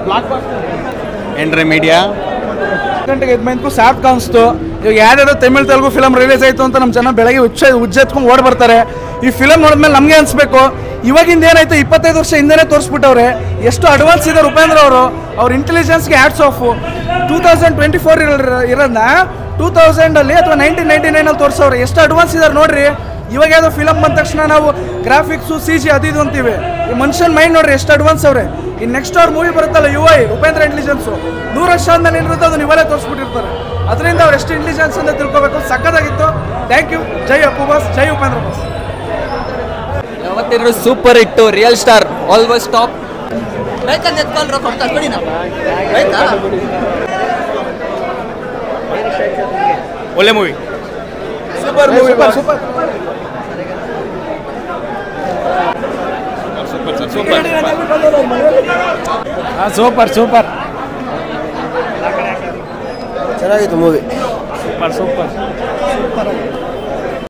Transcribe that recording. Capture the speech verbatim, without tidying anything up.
Entry media ಗಂಟೆಗೆ ಎದ್ಮೇಂತೂ soft ಕಾಣಿಸ್ತು. ಇವಾಗ ಯಾವ್ದಾದ್ರು ತಮಿಳ್ ತೆಲುಗು ಫಿಲಮ್ ರಿಲೀಸ್ ಆಯಿತು ಅಂತ ನಮ್ಮ ಜನ ಬೆಳಗ್ಗೆ ಉಚ್ಚ ಉಜ್ಜೆತ್ಕೊಂಡು ಓಡ್ ಬರ್ತಾರೆ. ಈ ಫಿಲಮ್ ನೋಡಿದ್ಮೇಲೆ ನಮಗೆ ಅನಿಸ್ಬೇಕು ಇವಾಗಿಂದ ಏನಾಯ್ತು ಇಪ್ಪತ್ತೈದು ವರ್ಷ ಹಿಂದೆನೇ ತೋರಿಸ್ಬಿಟ್ಟವ್ರೆ. ಎಷ್ಟು ಅಡ್ವಾನ್ಸ್ ಇದ್ದಾರೆ ಉಪೇಂದ್ರ ಅವರು. ಅವ್ರ ಇಂಟೆಲಿಜೆನ್ಸ್ಗೆ hats off. Two thousand twenty four ಇರೋದನ್ನ ಟೂ ತೌಸಂಡಲ್ಲಿ ಅಥವಾ ನೈನ್ಟೀನ್ ನೈಂಟಿ ನೈನಲ್ಲಿ ತೋರಿಸೋರು. ಎಷ್ಟು ಅಡ್ವಾನ್ಸ್ ಇದ್ದಾರೆ ನೋಡ್ರಿ. ಇವಾಗ ಯಾವುದೋ ಫಿಲಮ್ ಬಂದ ತಕ್ಷಣ ನಾವು ಗ್ರಾಫಿಕ್ಸು ಸಿ ಜಿ ಅದು ಇದು ಅಂತೀವಿ. ಈ ಮನುಷ್ಯನ ಮೈಂಡ್ ನೋಡ್ರಿ ಎಷ್ಟು ಅಡ್ವಾನ್ಸ್ ಅವ್ರೆ. ಈ ನೆಕ್ಸ್ಟ್ ಅವ್ರ ಮೂವಿ ಬರುತ್ತಲ್ಲ ಯು ಐ ಉಪೇಂದ್ರ ಇಂಟೆಲಿಜೆನ್ಸು ನೂರು ವರ್ಷ ಆದ್ಮೇಲೆ ಏನಿರುತ್ತೆ ಅದನ್ನ ಇವಾಗಲೇ ತೋರಿಸ್ಬಿಟ್ಟಿರ್ತಾರೆ. ಅದರಿಂದ ಅವ್ರು ಎಷ್ಟು ಇಂಟೆಲಿಜೆನ್ಸ್ ಅಂತ ತಿಳ್ಕೊಬೇಕು. ಸಕ್ಕತ್ತಾಗಿತ್ತು. Thank you. ಜೈ ಅಪ್ಪು ಬಾಸ್, ಜೈ ಉಪೇಂದ್ರ ಬಾಸ್. ಯಾವತ್ತಿದ್ರು super hit, real star, always top. ಬೇಕಂತ ಎತ್ಕೊಂಡ್ರೆ ಕೊಡ್ತಾರೆ ಬಿಡಿ ನಾವು. ಆಯ್ತಾ ಒಳ್ಳೆ movie, super movie, super super super ಚೆನ್ನಾಗಿತ್ತು ಮೂವಿ. Super super super